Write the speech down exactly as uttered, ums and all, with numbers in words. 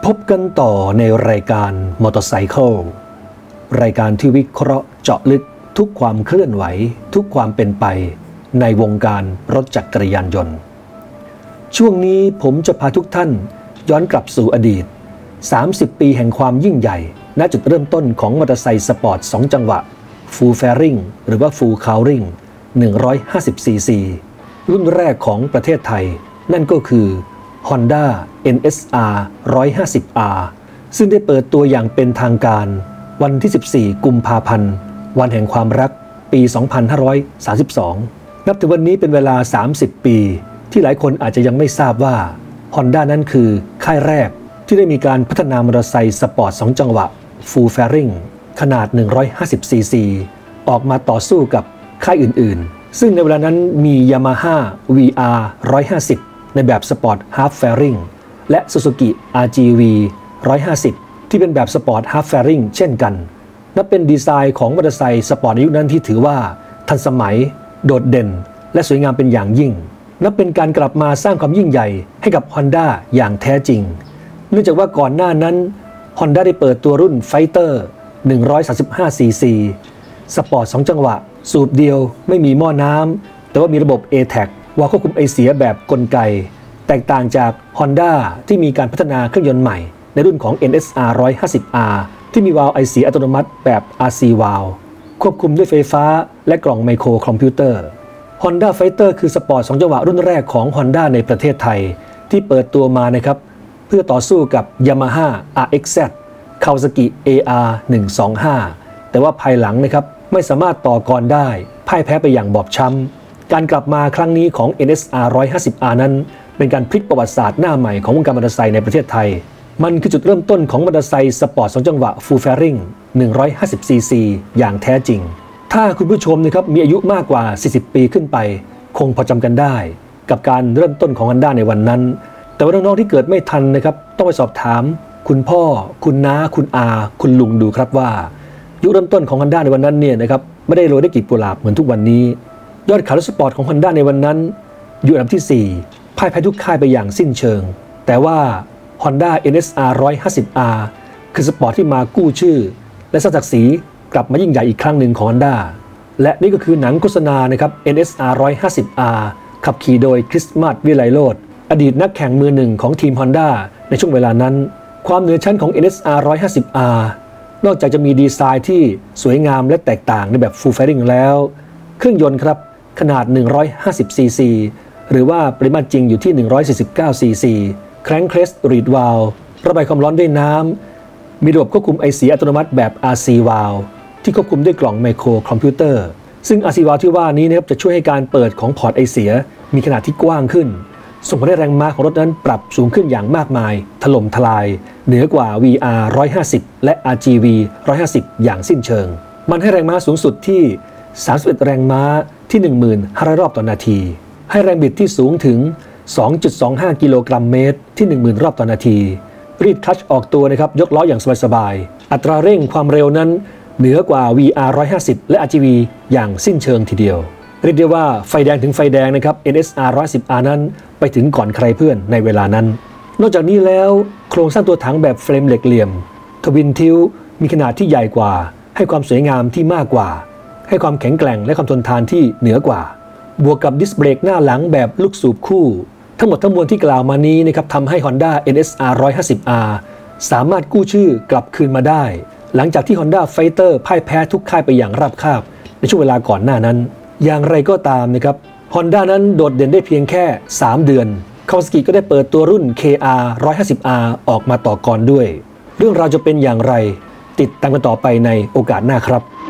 พบกันต่อในรายการมอเตอร์ไซค์รายการที่วิเคราะห์เจาะลึกทุกความเคลื่อนไหวทุกความเป็นไปในวงการรถจักรยานยนต์ช่วงนี้ผมจะพาทุกท่านย้อนกลับสู่อดีตสามสิบปีแห่งความยิ่งใหญ่ณจุดเริ่มต้นของมอเตอร์ไซค์สปอร์ตสองจังหวะ Full Fairing หรือว่า Full Cowring หนึ่งร้อยห้าสิบซีซี รุ่นแรกของประเทศไทยนั่นก็คือ Honda เอ็น เอส อาร์ หนึ่งร้อยห้าสิบ อาร์ ซึ่งได้เปิดตัวอย่างเป็นทางการวันที่สิบสี่กุมภาพันธ์วันแห่งความรักปีสองพันห้าร้อยสามสิบสองนับถึงวันนี้เป็นเวลาสามสิบปีที่หลายคนอาจจะยังไม่ทราบว่า Honda นั้นคือค่ายแรกที่ได้มีการพัฒนามอเตอร์ไซค์สปอร์ตสองจังหวะ Full Fairing ขนาดหนึ่งร้อยห้าสิบซีซี ออกมาต่อสู้กับค่ายอื่นๆซึ่งในเวลานั้นมี Yamaha วี อาร์ หนึ่งร้อยห้าสิบ ในแบบสปอร์ต Half Fairing และ Suzuki อาร์ จี วี หนึ่งร้อยห้าสิบ ที่เป็นแบบสปอร์ต Half Fairing เช่นกันนับเป็นดีไซน์ของมอเตอร์ไซค์สปอร์ตในยุคนั้นที่ถือว่าทันสมัยโดดเด่นและสวยงามเป็นอย่างยิ่งนับเป็นการกลับมาสร้างความยิ่งใหญ่ให้กับ Honda อย่างแท้จริงเนื่องจากว่าก่อนหน้านั้น Honda ได้เปิดตัวรุ่น Fighter หนึ่งร้อยสามสิบห้าซีซี สปอร์ตสองจังหวะสูบเดียวไม่มีหม้อน้ำแต่ว่ามีระบบ เอ แท็ก วาล์วควบคุมไอเสียแบบกลไกแตกต่างจาก Honda ที่มีการพัฒนาเครื่องยนต์ใหม่ในรุ่นของ เอ็น เอส อาร์ หนึ่งร้อยห้าสิบ อาร์ ที่มีวาล์วไอเสียอัตโนมัติแบบ อาร์ ซี valve ควบคุมด้วยไฟฟ้าและกล่องไมโครคอมพิวเตอร์ Honda Fighter คือสปอร์ตสองจังหวะรุ่นแรกของ Honda ในประเทศไทยที่เปิดตัวมานะครับเพื่อต่อสู้กับ Yamaha อาร์ เอ็กซ์ แซด Kawasaki เอ อาร์ หนึ่งสองห้า แต่ว่าภายหลังนะครับไม่สามารถต่อกรได้พ่ายแพ้ไปอย่างบอบช้ำการกลับมาครั้งนี้ของ เอ็น เอส อาร์ หนึ่งร้อยห้าสิบ อาร์ นั้นเป็นการพลิกประวัติศาสตร์หน้าใหม่ของวงการมอเตอร์ไซค์ในประเทศไทยมันคือจุดเริ่มต้นของมอเตอร์ไซค์สปอร์ตสองจังหวะ Full Fairing หนึ่งร้อยห้าสิบซีซี อย่างแท้จริงถ้าคุณผู้ชมนะครับมีอายุมากกว่าสี่สิบปีขึ้นไปคงพอจำกันได้กับการเริ่มต้นของ Honda ในวันนั้นแต่ว่าน้องๆที่เกิดไม่ทันนะครับต้องไปสอบถามคุณพ่อคุณน้าคุณอาคุณลุงดูครับว่ายุคเริ่มต้นของ Honda ในวันนั้นเนี่ยนะครับไม่ได้โรยด้วยกลีบกุหลาบเหมือนทุกวันนี้ยอดขายรถสปอร์ตของ Honda ในวันนั้นอยู่อันดับที่สี่พ่ายแพ้ทุกค่ายไปอย่างสิ้นเชิงแต่ว่า Honda เอ็น เอส อาร์ หนึ่งร้อยห้าสิบ อาร์ คือสปอร์ตที่มากู้ชื่อและสร้างศักดิ์ศรีกลับมายิ่งใหญ่อีกครั้งหนึ่งของ Honda และนี่ก็คือหนังโฆษณานะครับ เอ็น เอส อาร์ หนึ่งร้อยห้าสิบ อาร์ ขับขี่โดยคริสต์มาส วิไลโรจน์อดีตนักแข่งมือหนึ่งของทีม Honda ในช่วงเวลานั้นความเหนือชั้นของ เอ็น เอส อาร์ หนึ่งร้อยห้าสิบ อาร์ นอกจากจะมีดีไซน์ที่สวยงามและแตกต่างในแบบ Full Fairing แล้วเครื่องยนต์ครับขนาดหนึ่งร้อยห้าสิบซีซีหรือว่าปริมาตรจริงอยู่ที่หนึ่งร้อยสี่สิบเก้าซีซีแคร้งเครสรีดวาลว์ระบายความร้อนด้วยน้ำมีระบบควบคุมไอเสียอัตโนมัติแบบ อาร์ ซี valve ที่ควบคุมด้วยกล่องไมโครคอมพิวเตอร์ซึ่ง อาร์ ซี valve ที่ว่านี้นะครับจะช่วยให้การเปิดของพอร์ตไอเสียมีขนาดที่กว้างขึ้นส่งผลให้แรงม้าของรถนั้นปรับสูงขึ้นอย่างมากมายถล่มทลายเหนือกว่า วี อาร์ หนึ่งร้อยห้าสิบ และ อาร์ จี วี หนึ่งร้อยห้าสิบ อย่างสิ้นเชิงมันให้แรงม้าสูงสุดที่สามสิบเอ็ดแรงม้าที่ หนึ่งหมื่นห้าร้อย รอบต่อนาทีให้แรงบิดที่สูงถึง สองจุดสองห้า กิโลกรัมเมตรที่ หนึ่งหมื่น รอบต่อนาทีรีดคลัตช์ออกตัวนะครับยกล้ออย่างสบายๆอัตราเร่งความเร็วนั้นเหนือกว่า วี อาร์ หนึ่งร้อยห้าสิบ และ อาร์ จี วี อย่างสิ้นเชิงทีเดียวเรียกได้ว่าไฟแดงถึงไฟแดงนะครับ เอ็น เอส อาร์ หนึ่งร้อยห้าสิบ อาร์ นั้นไปถึงก่อนใครเพื่อนในเวลานั้นนอกจากนี้แล้วโครงสร้างตัวถังแบบเฟรมเหล็กเหลี่ยมทวินทิลมีขนาดที่ใหญ่กว่าให้ความสวยงามที่มากกว่าให้ความแข็งแกร่งและความทนทานที่เหนือกว่าบวกกับดิสเบรกหน้าหลังแบบลูกสูบคู่ทั้งหมดทั้งมวลที่กล่าวมานี้นะครับทำให้ Honda เอ็น เอส อาร์ หนึ่งร้อยห้าสิบ อาร์ สามารถกู้ชื่อกลับคืนมาได้หลังจากที่ Honda Fighter พ่ายแพ้ทุกค่ายไปอย่างราบคาบในช่วงเวลาก่อนหน้านั้นอย่างไรก็ตามนะครับ Honda นั้นโดดเด่นได้เพียงแค่สามเดือน Kawasaki ก็ได้เปิดตัวรุ่น เค อาร์ หนึ่งร้อยห้าสิบ อาร์ ออกมาต่อกรด้วยเรื่องราวจะเป็นอย่างไรติดตามกันต่อไปในโอกาสหน้าครับ